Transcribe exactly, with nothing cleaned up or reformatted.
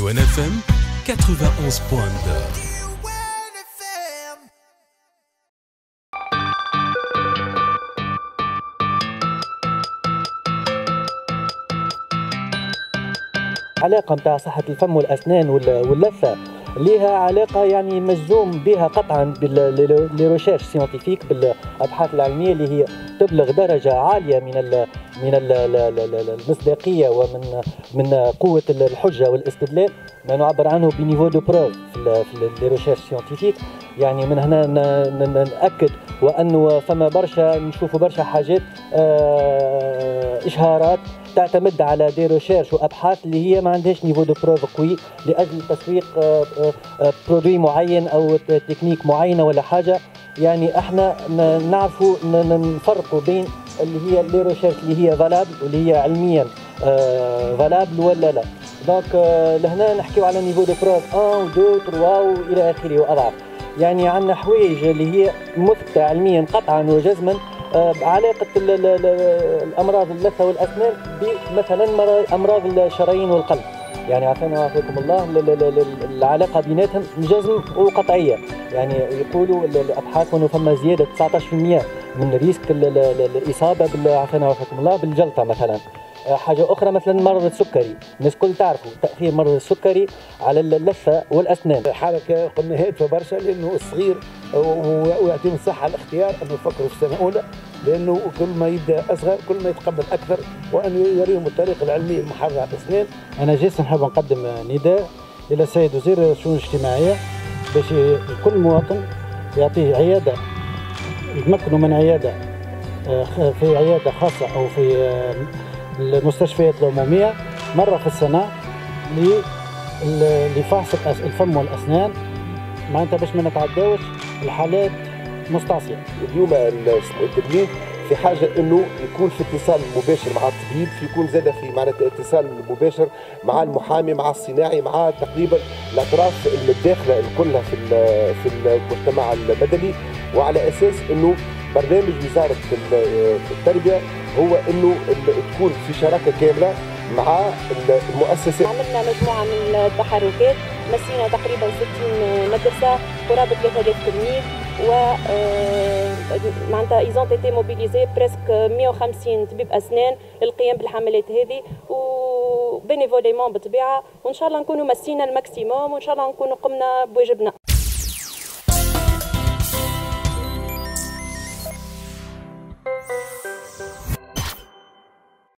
ديوان اف ام ثمانية وتسعين فاصلة اثنين. علاقة متاع صحة الفم والأسنان واللثة لها علاقة يعني مجزوم بها قطعا بالريشيرش سيونتيفيك، بالأبحاث العلمية اللي هي تبلغ درجة عالية من ال من ال المصداقية ومن من قوة الحجة والاستدلال، ما نعبر عنه بنيفو دو بروف في الريشيرش سيونتيفيك. يعني من هنا نأكد وأنه فما برشا نشوفوا برشا حاجات إشهارات تعتمد على دي ريشيرش وابحاث اللي هي ما عندهاش نيفو دو بروف قوي لاجل تسويق برودوي معين او تكنيك معينه ولا حاجه. يعني احنا نعرفوا نفرقوا بين اللي هي لي ريشيرش اللي هي فالابل واللي هي علميا فالابل ولا لا. دونك لهنا نحكيو على نيفو دو بروف واحد اثنين ثلاثة والى اخره واضعاف. يعني عندنا حوايج اللي هي مثبته علميا قطعا وجزما علاقة الأمراض اللثة والأسنان بمثلا أمراض الشرايين والقلب. يعني عافانا وعافاكم الله العلاقة بيناتهم جزم وقطعية. يعني يقولوا الأبحاث أنه فما زيادة تسعة عشر بالمئة من ريسك الإصابة عافانا وعافاكم الله بالجلطة مثلا. حاجة أخرى مثلا مرض السكري، الناس كل تعرفوا تأثير مرض السكري على اللثة والأسنان. حركة قلنا هادفة برشا لأنه الصغير ويعطيهم الصحة الاختيار أنه يفكروا في السنة الأولى، لأنه كل ما يبدأ أصغر كل ما يتقبل أكثر، وأن يريهم الطريقة العلمية المحررة على الأسنان. أنا جالس نحب نقدم نداء إلى السيد وزير الشؤون الاجتماعية باش كل مواطن يعطيه عيادة يتمكنوا من عيادة في عيادة خاصة أو في المستشفيات العمومية مرة في السنة لفحص الفم والأسنان، معناتها باش ما نتعداوش الحالات مستعصية. اليوم التلميذ في حاجة انه يكون في اتصال مباشر مع الطبيب، في يكون زاد في معناتها اتصال مباشر مع المحامي مع الصناعي مع تقريبا الاطراف الداخلة كلها في في المجتمع المدني، وعلى اساس انه برنامج وزارة التربية هو انه تكون في شراكة كاملة مع المؤسسات. عملنا مجموعة من التحركات، مسينا تقريبا ستين مدرسة قرابة ثلاثة آلاف تلميذ، و معناتها ايزون تيتي موبيليزي بريسك مئة وخمسين طبيب اسنان للقيام بالحملات هذه وبينيفوليمون بالطبيعة، وان شاء الله نكونوا مسينا الماكسيموم وان شاء الله نكونوا قمنا بواجبنا.